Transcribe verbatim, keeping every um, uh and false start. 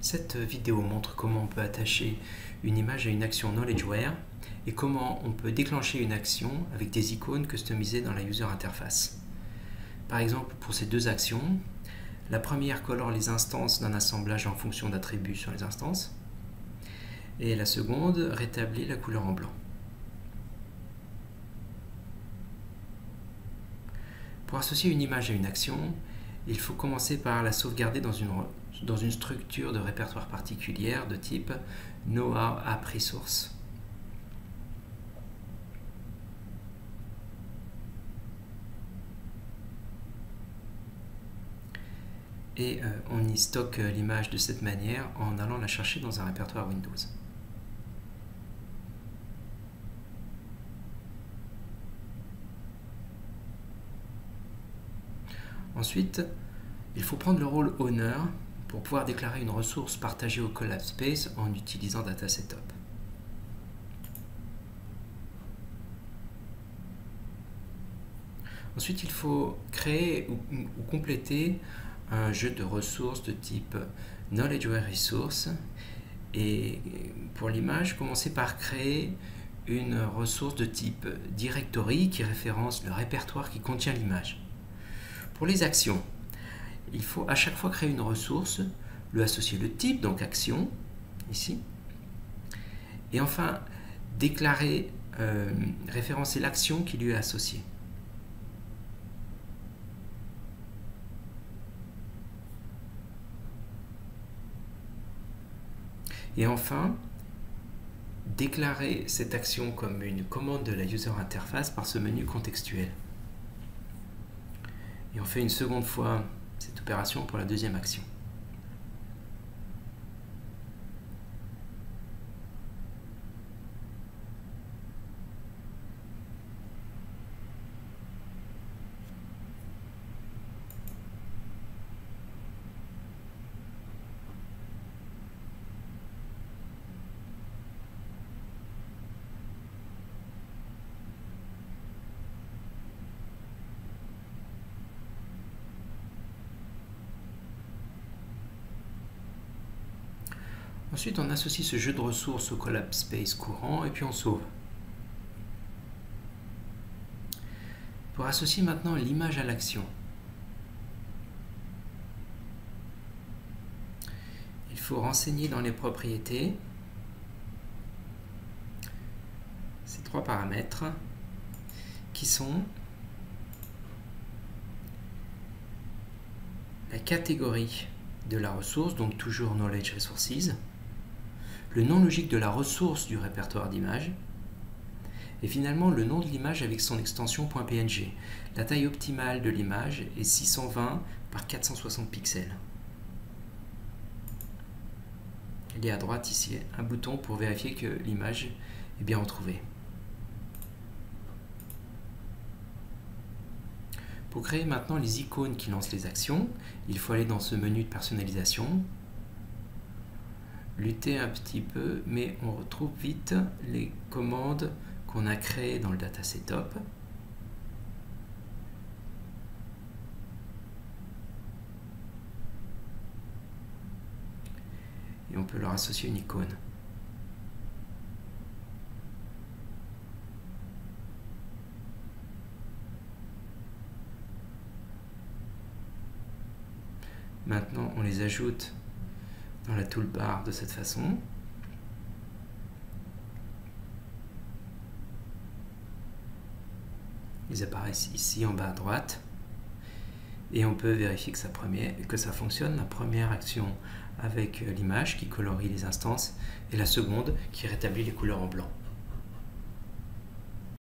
Cette vidéo montre comment on peut attacher une image à une action KnowledgeWare et comment on peut déclencher une action avec des icônes customisées dans la User Interface. Par exemple, pour ces deux actions, la première colore les instances d'un assemblage en fonction d'attributs sur les instances et la seconde rétablit la couleur en blanc. Pour associer une image à une action, il faut commencer par la sauvegarder dans une, dans une structure de répertoire particulière de type KnowAppResource. Et euh, on y stocke l'image de cette manière en allant la chercher dans un répertoire Windows. Ensuite, il faut prendre le rôle Owner pour pouvoir déclarer une ressource partagée au CollabSpace en utilisant DataSetup. Ensuite, il faut créer ou, ou compléter un jeu de ressources de type KnowledgeWare Resource. Et pour l'image, commencer par créer une ressource de type Directory qui référence le répertoire qui contient l'image. Pour les actions, il faut à chaque fois créer une ressource, lui associer le type, donc action, ici, et enfin déclarer, euh, référencer l'action qui lui est associée. Et enfin, déclarer cette action comme une commande de la User Interface par ce menu contextuel. Et on fait une seconde fois cette opération pour la deuxième action. Ensuite, on associe ce jeu de ressources au CollabSpace courant et puis on sauve. Pour associer maintenant l'image à l'action, il faut renseigner dans les propriétés ces trois paramètres qui sont la catégorie de la ressource, donc toujours Knowledge Resources, le nom logique de la ressource du répertoire d'images, et finalement le nom de l'image avec son extension .png. La taille optimale de l'image est six cent vingt par quatre cent soixante pixels. Il y a à droite ici un bouton pour vérifier que l'image est bien retrouvée. Pour créer maintenant les icônes qui lancent les actions, il faut aller dans ce menu de personnalisation, lutter un petit peu, mais on retrouve vite les commandes qu'on a créées dans le DataSetup. Et on peut leur associer une icône. Maintenant, on les ajoute dans la toolbar de cette façon. Ils apparaissent ici en bas à droite. Et on peut vérifier que ça, première, que ça fonctionne. La première action avec l'image qui colorie les instances et la seconde qui rétablit les couleurs en blanc.